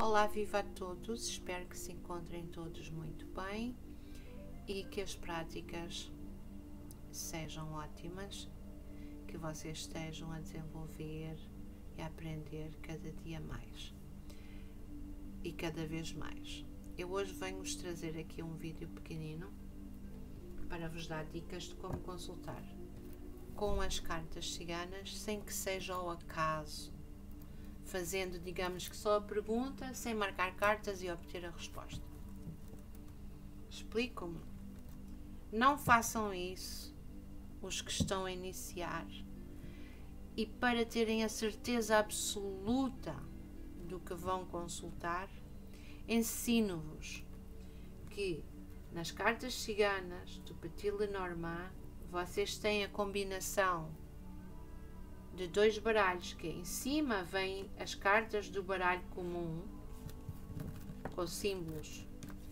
Olá, viva a todos, espero que se encontrem todos muito bem e que as práticas sejam ótimas, que vocês estejam a desenvolver e a aprender cada dia mais e cada vez mais. Eu hoje venho-vos trazer aqui um vídeo pequenino para vos dar dicas de como consultar com as cartas ciganas sem que seja ao acaso, fazendo, digamos que só a pergunta, sem marcar cartas e obter a resposta. Explico-me. Não façam isso os que estão a iniciar, e para terem a certeza absoluta do que vão consultar, ensino-vos que nas cartas ciganas do Petit Lenormand vocês têm a combinação de dois baralhos, que em cima vêm as cartas do baralho comum com símbolos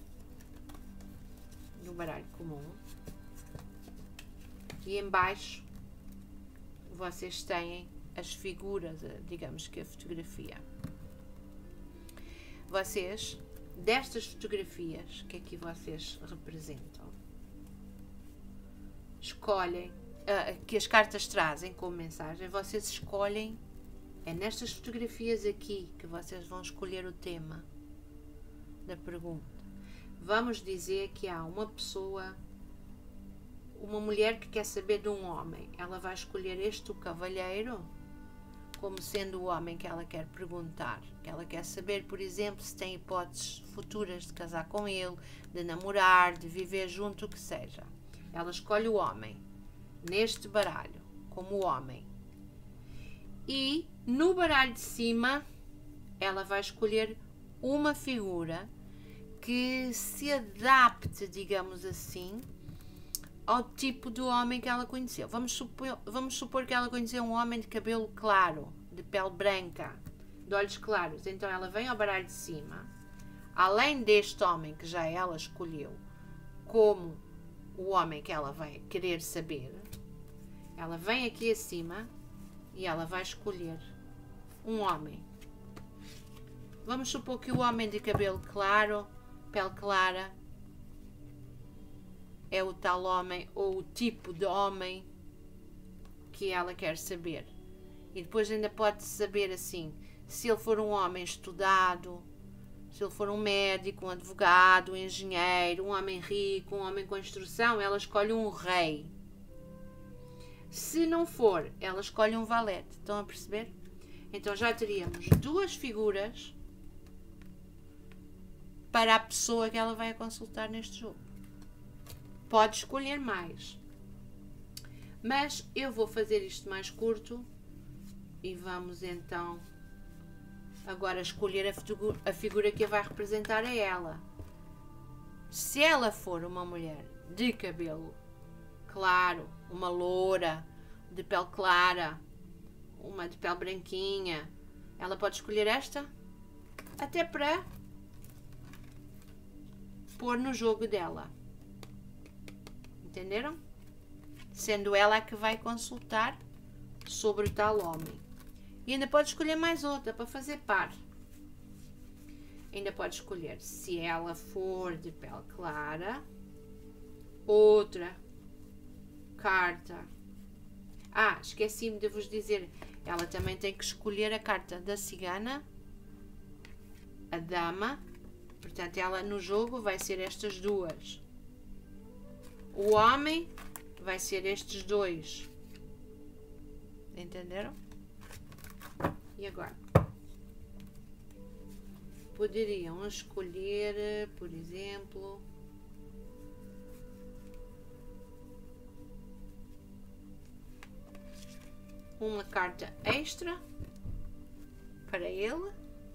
do baralho comum, e em baixo vocês têm as figuras, digamos que a fotografia. Vocês, destas fotografias que aqui vocês representam, escolhem, que as cartas trazem como mensagem, vocês escolhem, é nestas fotografias aqui que vocês vão escolher o tema da pergunta. Vamos dizer que há uma pessoa, uma mulher que quer saber de um homem, ela vai escolher o cavalheiro como sendo o homem que ela quer perguntar, que ela quer saber, por exemplo, se tem hipóteses futuras de casar com ele, de namorar, de viver junto, o que seja. Ela escolhe o homem neste baralho como homem, e no baralho de cima ela vai escolher uma figura que se adapte, digamos assim, ao tipo de homem que ela conheceu. Vamos supor que ela conheceu um homem de cabelo claro, de pele branca, de olhos claros. Então ela vem ao baralho de cima, além deste homem que já ela escolheu como o homem que ela vai querer saber, ela vem aqui acima e ela vai escolher um homem. Vamos supor que o homem de cabelo claro, pele clara, é o tal homem ou o tipo de homem que ela quer saber. E depois ainda pode saber assim, se ele for um homem estudado, se ele for um médico, um advogado, um engenheiro, um homem rico, um homem com instrução, ela escolhe um rei. Se não for, ela escolhe um valete. Estão a perceber? Então já teríamos duas figuras para a pessoa que ela vai consultar neste jogo. Pode escolher mais, mas eu vou fazer isto mais curto e vamos então agora escolher a figura que a vai representar a ela. Se ela for uma mulher de cabelo claro, uma loura, de pele clara, uma de pele branquinha, ela pode escolher esta, até para pôr no jogo dela. Entenderam? Sendo ela a que vai consultar sobre o tal homem. E ainda pode escolher mais outra para fazer par. Ainda pode escolher, se ela for de pele clara, outra carta. Esqueci-me de vos dizer, ela também tem que escolher a carta da cigana, a dama. Portanto, ela no jogo vai ser estas duas. O homem vai ser estes dois. Entenderam? E agora? Poderiam escolher, por exemplo, uma carta extra para ele,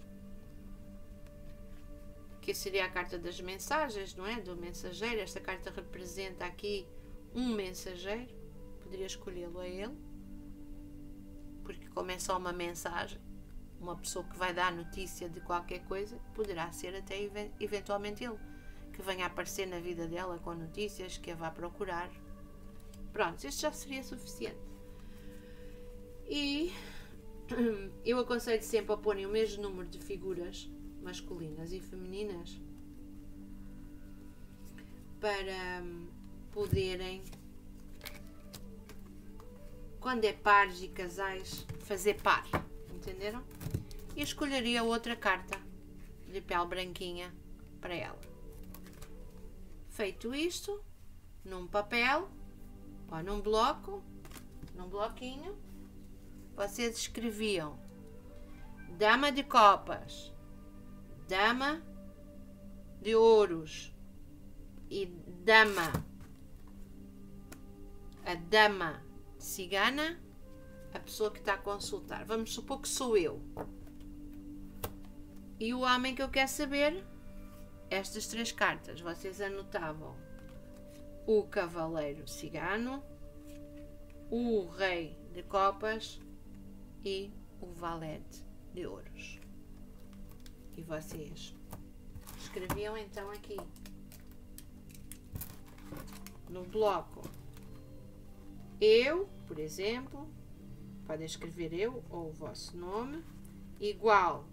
que seria a carta das mensagens, não é? Do mensageiro. Esta carta representa aqui um mensageiro. Poderia escolhê-lo a ele, porque como é só uma mensagem, uma pessoa que vai dar notícia de qualquer coisa, poderá ser até eventualmente ele, que venha aparecer na vida dela com notícias, que a vá procurar. Pronto, isto já seria suficiente. E eu aconselho sempre a porem o mesmo número de figuras masculinas e femininas, para poderem, quando é pares e casais, fazer par, entenderam? E escolheria outra carta de pele branquinha para ela. Feito isto, num papel ou num bloquinho, vocês escreviam dama de copas, dama de ouros e a dama cigana, a pessoa que está a consultar. Vamos supor que sou eu. E o homem que eu quero saber, estas 3 cartas, vocês anotavam o cavaleiro cigano, o rei de copas e o valete de ouros. E vocês escreviam então aqui no bloco eu, por exemplo, podem escrever eu ou o vosso nome, igual.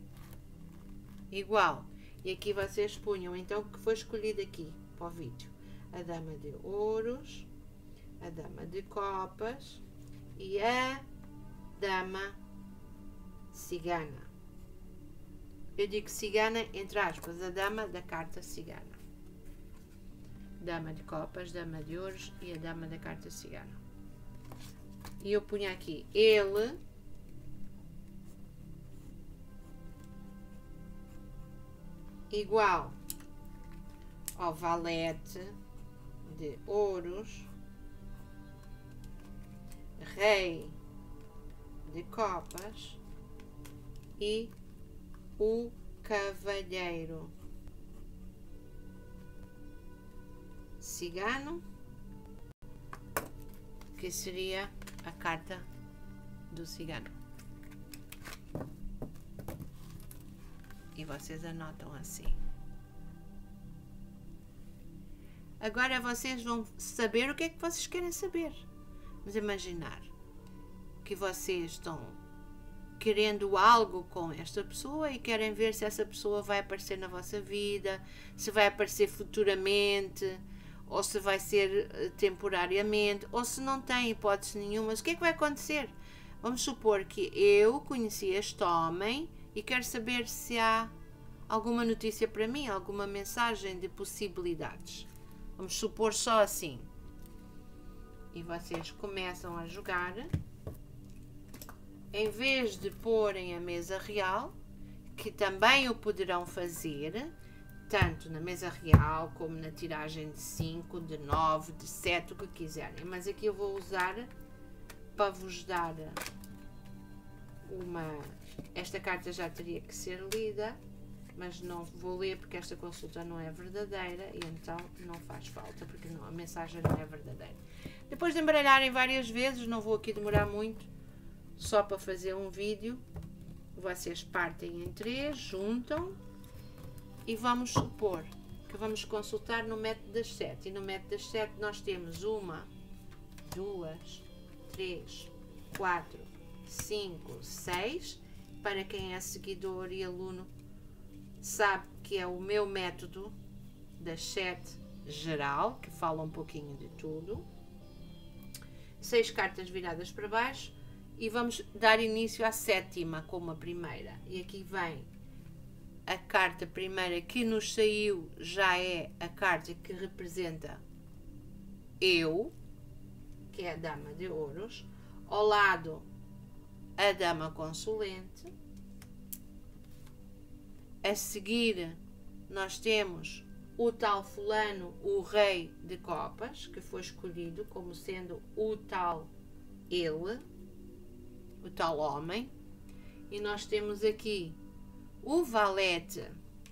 E aqui vocês punham então o que foi escolhido aqui para o vídeo: a dama de ouros, a dama de copas e a dama cigana. Eu digo cigana entre aspas, a dama da carta cigana. Dama de copas, dama de ouros e a dama da carta cigana. E eu punho aqui ele igual ao valete de ouros, rei de copas e o cavalheiro cigano, que seria a carta do cigano. E vocês anotam assim. Agora vocês vão saber o que é que vocês querem saber. Vamos imaginar que vocês estão querendo algo com esta pessoa e querem ver se essa pessoa vai aparecer na vossa vida, se vai aparecer futuramente, ou se vai ser temporariamente, ou se não tem hipótese nenhuma. Mas o que é que vai acontecer? Vamos supor que eu conheci este homem e quero saber se há alguma notícia para mim, alguma mensagem de possibilidades. Vamos supor só assim. E vocês começam a jogar. Em vez de porem a mesa real, que também o poderão fazer, tanto na mesa real como na tiragem de 5, de 9, de 7, o que quiserem. Mas aqui eu vou usar para vos dar uma... Esta carta já teria que ser lida, mas não vou ler porque esta consulta não é verdadeira e então não faz falta, porque não, a mensagem não é verdadeira. Depois de embaralharem várias vezes, não vou aqui demorar muito, só para fazer um vídeo, vocês partem em 3, juntam e vamos supor que vamos consultar no método das 7. E no método das 7 nós temos 1, 2, 3, 4, 5, 6. Para quem é seguidor e aluno, sabe que é o meu método das 7 geral, que fala um pouquinho de tudo. 6 cartas viradas para baixo. E vamos dar início à 7ª como a primeira. E aqui vem a carta primeira que nos saiu, já é a carta que representa eu, que é a dama de ouros. Ao lado, a dama consulente. A seguir, nós temos o tal fulano, o rei de copas, que foi escolhido como sendo o tal ele, o tal homem. E nós temos aqui o valete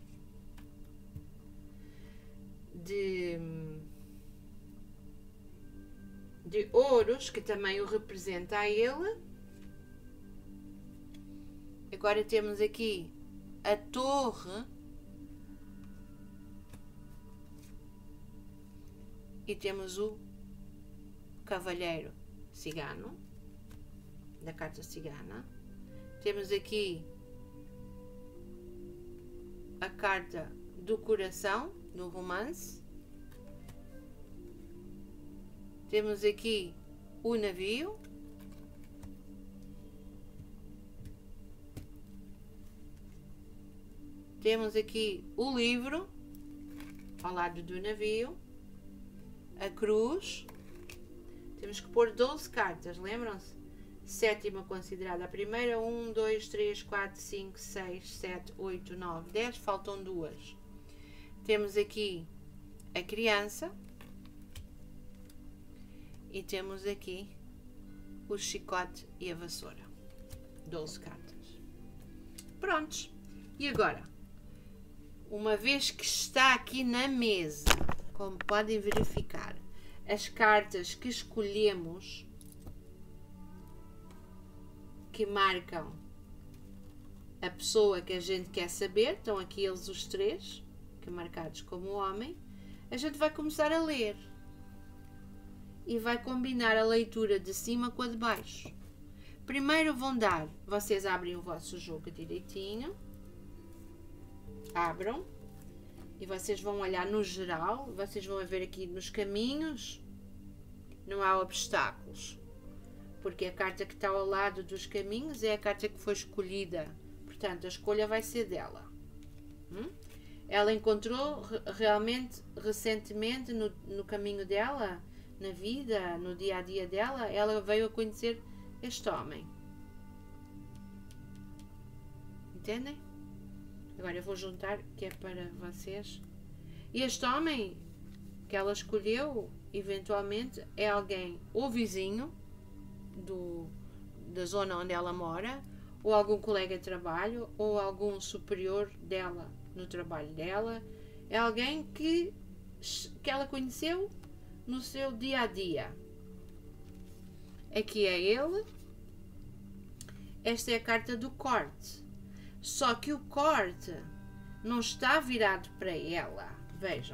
de ouros, que também o representa a ele. Agora temos aqui a torre e temos o cavalheiro cigano, da carta cigana. Temos aqui carta do coração, no romance. Temos aqui o navio. Temos aqui o livro, ao lado do navio. A cruz. Temos que pôr 12 cartas, lembram-se? Sétima considerada a primeira. 1, 2, 3, 4, 5, 6, 7, 8, 9, 10. Faltam duas. Temos aqui a criança. E temos aqui o chicote e a vassoura. 12 cartas. Prontos. E agora? Uma vez que está aqui na mesa, como podem verificar, as cartas que escolhemos, que marcam a pessoa que a gente quer saber, estão aqui eles os três, que marcados como homem, a gente vai começar a ler. E vai combinar a leitura de cima com a de baixo. Primeiro vão dar, vocês abrem o vosso jogo direitinho. Abram. E vocês vão olhar no geral. Vocês vão ver aqui nos caminhos. Não há obstáculos. Porque a carta que está ao lado dos caminhos é a carta que foi escolhida. Portanto, a escolha vai ser dela. Ela encontrou realmente, recentemente, no caminho dela, na vida, no dia a dia dela, ela veio a conhecer este homem. Entendem? Agora eu vou juntar, que é para vocês. E este homem que ela escolheu, eventualmente, é alguém ou vizinho da zona onde ela mora, ou algum colega de trabalho, ou algum superior dela no trabalho dela. É alguém que ela conheceu no seu dia a dia. Aqui é ele. Esta é a carta do corte. Só que o corte não está virado para ela. Vejam.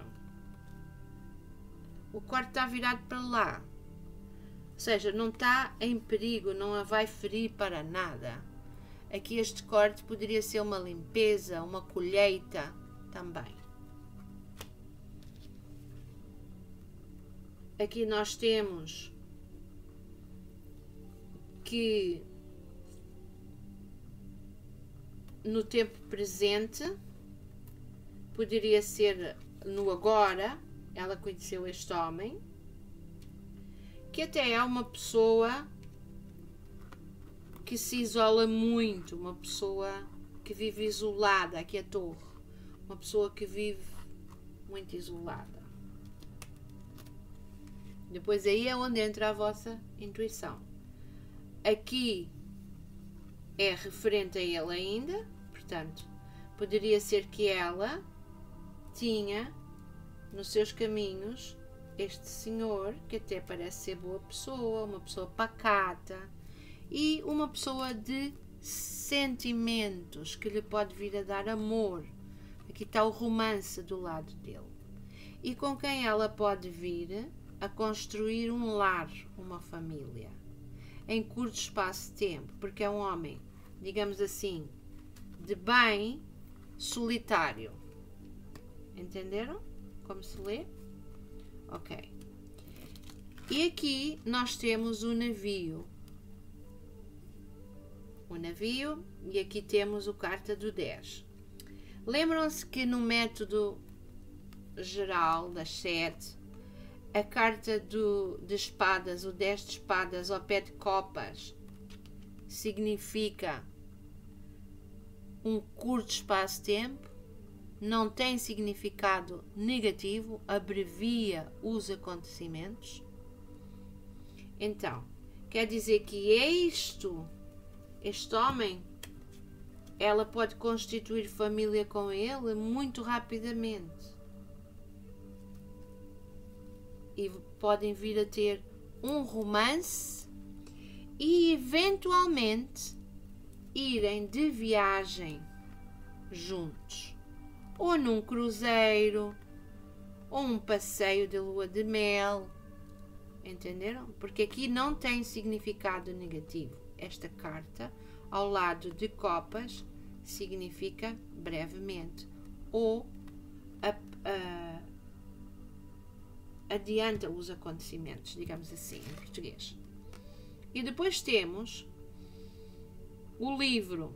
O corte está virado para lá. Ou seja, não está em perigo, não a vai ferir para nada. Aqui este corte poderia ser uma limpeza, uma colheita também. Aqui nós temos que no tempo presente poderia ser no agora. Ela conheceu este homem, que até é uma pessoa que se isola muito, uma pessoa que vive isolada. Aqui a torre, uma pessoa que vive muito isolada. Depois aí é onde entra a vossa intuição. Aqui é referente a ele ainda, portanto, poderia ser que ela tinha nos seus caminhos este senhor, que até parece ser boa pessoa, uma pessoa pacata e uma pessoa de sentimentos, que lhe pode vir a dar amor. Aqui está o romance do lado dele. E com quem ela pode vir a construir um lar, uma família, em curto espaço de tempo, porque é um homem, digamos assim, de bem solitário. Entenderam como se lê? Ok. E aqui nós temos o navio. O navio, e aqui temos o carta do 10. Lembram-se que no método geral das 7, a carta de espadas, o 10 de espadas ao pé de copas, significa um curto espaço de tempo, não tem significado negativo, abrevia os acontecimentos. Então, quer dizer que este homem, ela pode constituir família com ele muito rapidamente. E podem vir a ter um romance e eventualmente irem de viagem juntos, ou num cruzeiro, ou um passeio de lua de mel. Entenderam? Porque aqui não tem significado negativo. Esta carta, ao lado de copas, significa brevemente ou adianta os acontecimentos, digamos assim, em português. E depois temos o livro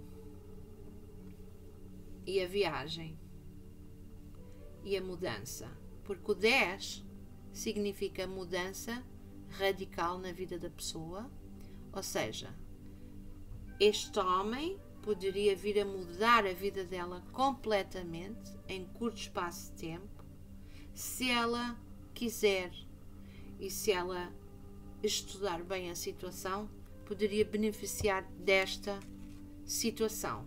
e a viagem e a mudança, porque o 10 significa mudança radical na vida da pessoa, ou seja, este homem poderia vir a mudar a vida dela completamente em curto espaço de tempo, se ela quiser, e se ela estudar bem a situação, poderia beneficiar desta situação.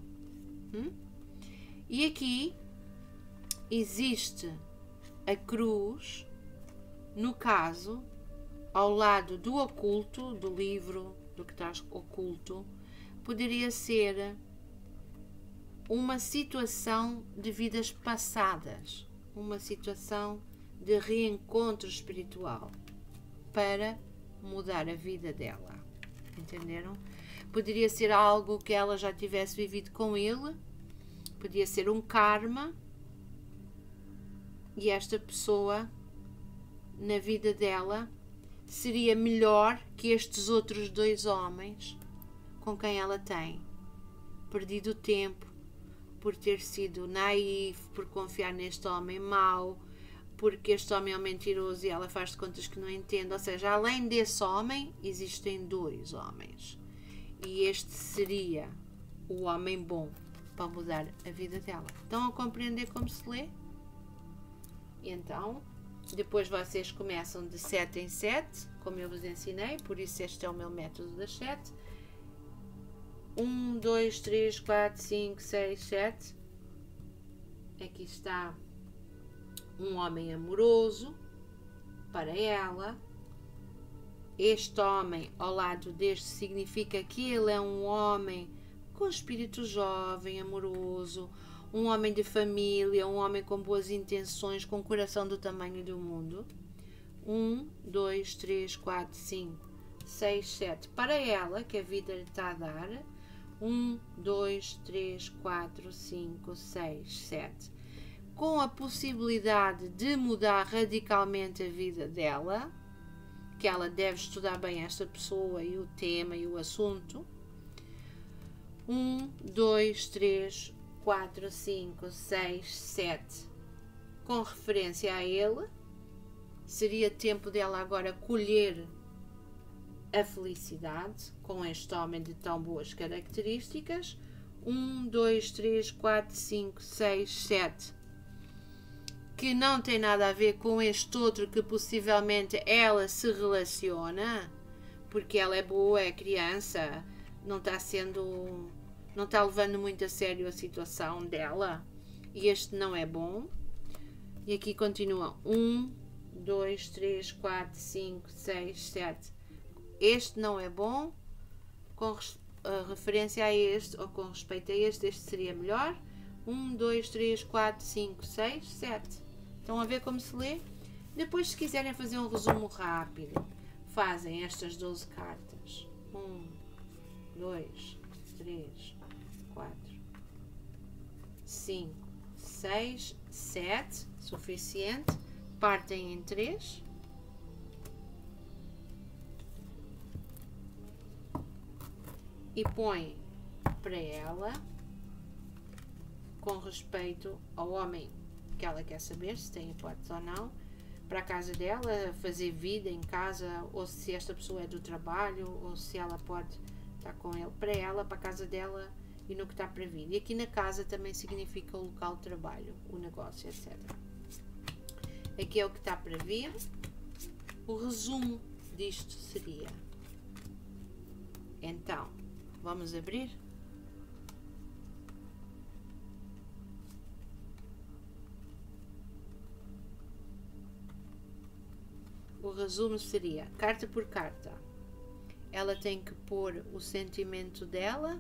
E aqui existe a cruz, no caso, ao lado do oculto, do livro, do que está oculto, poderia ser uma situação de vidas passadas, uma situação de reencontro espiritual para mudar a vida dela. Entenderam? Poderia ser algo que ela já tivesse vivido com ele, podia ser um karma, e esta pessoa, na vida dela, seria melhor que estes outros 2 homens com quem ela tem perdido tempo por ter sido naif, por confiar neste homem mau, porque este homem é um mentiroso e ela faz de contas que não entende. Ou seja, além desse homem, existem 2 homens. E este seria o homem bom para mudar a vida dela. Estão a compreender como se lê? Então, depois vocês começam de 7 em 7, como eu vos ensinei, por isso este é o meu método das 7. 1, 2, 3, 4, 5, 6, 7. Aqui está um homem amoroso para ela. Este homem ao lado deste significa que ele é um homem com espírito jovem, amoroso, um homem de família, um homem com boas intenções, com coração do tamanho do mundo. 1, 2, 3, 4, 5, 6, 7. Para ela, que a vida lhe está a dar. 1, 2, 3, 4, 5, 6, 7. Com a possibilidade de mudar radicalmente a vida dela, que ela deve estudar bem esta pessoa e o tema e o assunto. 1, 2, 3, 4, 5, 6, 7. Com referência a ele, seria tempo dela agora colher a felicidade com este homem de tão boas características. 1, 2, 3, 4, 5, 6, 7. Que não tem nada a ver com este outro que possivelmente ela se relaciona, porque ela é boa, é criança, não está levando muito a sério a situação dela, e este não é bom. E aqui continua 1, 2, 3, 4, 5, 6, 7. Este não é bom, com referência a este, ou com respeito a este seria melhor. 1, 2, 3, 4, 5, 6, 7. Estão a ver como se lê? Depois, se quiserem fazer um resumo rápido, fazem estas 12 cartas. 1, 2, 3, 4, 5, 6, 7. Suficiente. Partem em 3. E põem para ela, com respeito ao homem que ela quer saber se tem hipótese ou não, para a casa dela, fazer vida em casa, ou se esta pessoa é do trabalho, ou se ela pode estar com ele, para ela, para a casa dela e no que está para vir. E aqui na casa também significa o local de trabalho, o negócio, etc. Aqui é o que está para vir. O resumo disto seria: então, vamos abrir? O resumo seria, carta por carta, ela tem que pôr o sentimento dela,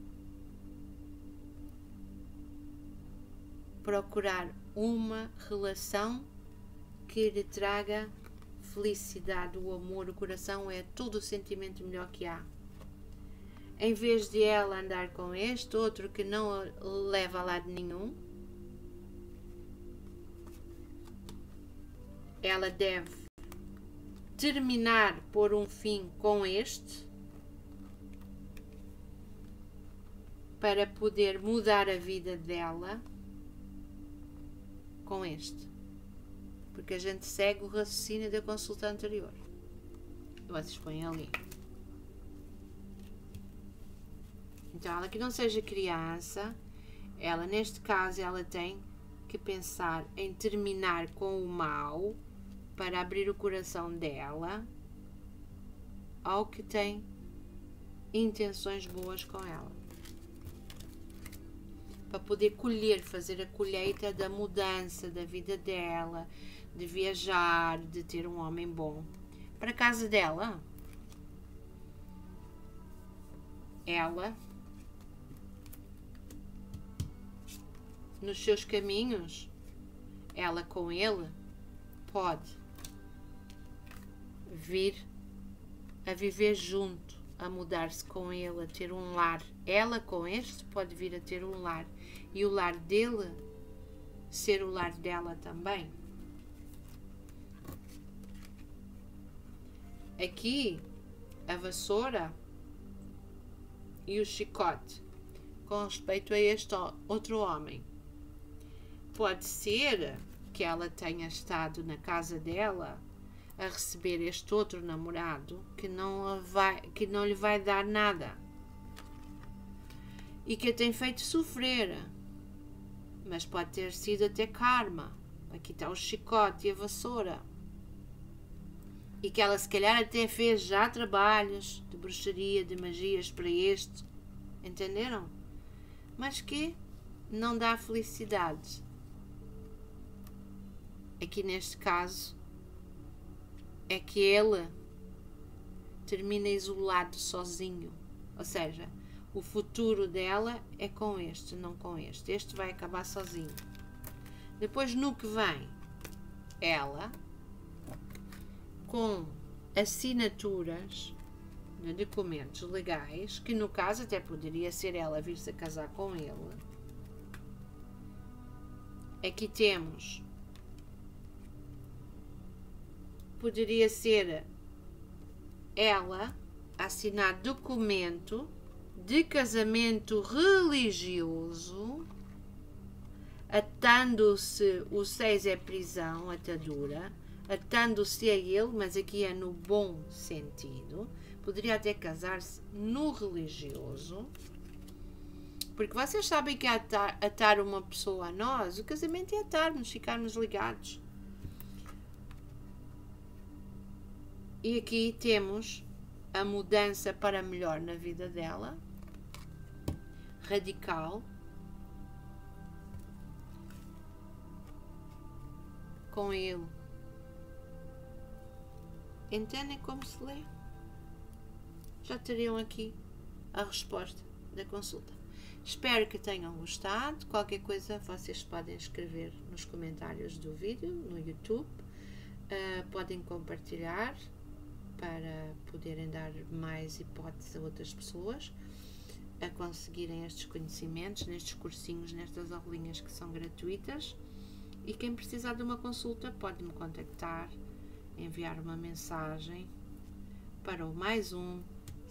procurar uma relação que lhe traga felicidade, o amor, o coração, é todo o sentimento melhor que há. Em vez de ela andar com este outro que não leva a lado nenhum, ela deve terminar, pôr um fim com este, para poder mudar a vida dela com este. Porque a gente segue o raciocínio da consulta anterior. Vocês põem ali. Então, ela que não seja criança, ela, neste caso, ela tem que pensar em terminar com o mal para abrir o coração dela ao que tem intenções boas com ela. Para poder colher, fazer a colheita da mudança da vida dela, de viajar, de ter um homem bom. Para a casa dela, ela, nos seus caminhos, ela com ele, pode vir a viver junto, a mudar-se com ele, a ter um lar. Ela com este pode vir a ter um lar. E o lar dele ser o lar dela também. Aqui, a vassoura e o chicote com respeito a este outro homem. Pode ser que ela tenha estado na casa dela a receber este outro namorado que não lhe vai dar nada e que a tem feito sofrer, mas pode ter sido até karma. Aqui está o chicote e a vassoura, e que ela se calhar até fez já trabalhos de bruxaria, de magias para este, entenderam? Mas que não dá felicidade. Aqui neste caso é que ele termina isolado, sozinho. Ou seja, o futuro dela é com este, não com este. Este vai acabar sozinho. Depois, no que vem, ela, com assinaturas de documentos legais, que no caso até poderia ser ela vir-se a casar com ele. Aqui temos, poderia ser ela assinar documento de casamento religioso, atando-se, o 6 é prisão, atadura, atando-se a ele, mas aqui é no bom sentido. Poderia até casar-se no religioso, porque vocês sabem que atar uma pessoa a nós, o casamento é atarmos, ficarmos ligados. E aqui temos a mudança para melhor na vida dela, radical, com ele. Entendem como se lê? Já teriam aqui a resposta da consulta. Espero que tenham gostado. Qualquer coisa vocês podem escrever nos comentários do vídeo no YouTube. Podem compartilhar para poderem dar mais hipóteses a outras pessoas a conseguirem estes conhecimentos, nestes cursinhos, nestas aulinhas que são gratuitas. E quem precisar de uma consulta pode me contactar, enviar uma mensagem para o +1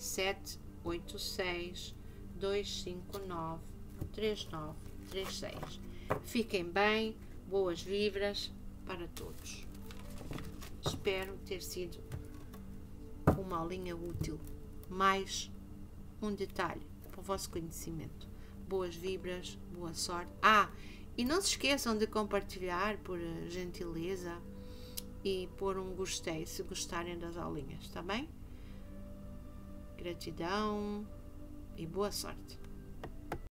786 259 3936. Fiquem bem, boas vibras para todos. Espero ter sido uma aulinha útil, mais um detalhe para o vosso conhecimento. Boas vibras, boa sorte. E não se esqueçam de compartilhar por gentileza e pôr um gostei se gostarem das aulinhas, tá bem? Gratidão e boa sorte.